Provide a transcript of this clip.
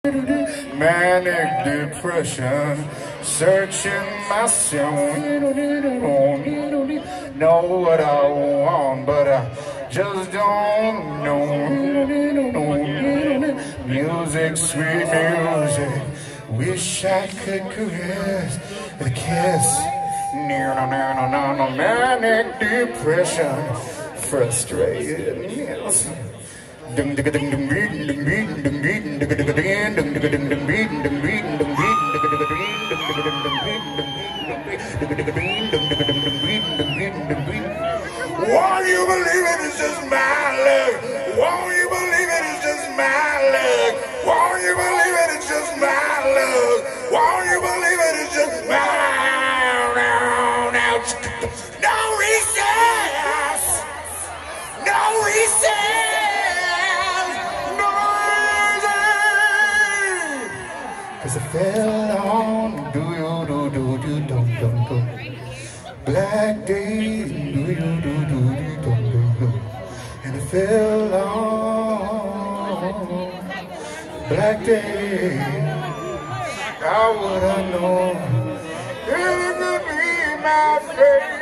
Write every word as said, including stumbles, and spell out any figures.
Manic depression, searching myself. Know what I want, but I just don't know. Music, sweet music. Wish I could caress the kiss. Manic depression, frustrated. Yes. Dum dum dum dum dum dum dum dum dum won't you believe it is just my luck? Won't you believe it is just my luck? Won't you believe it is just my luck? Won't you believe it is just my luck? No recess, no recess, no recess. 'Cause I fell on do you do do do dum dum dum. Black days, do you do do do dum dum dum. And I fell on black days. How would I know it could be my fate?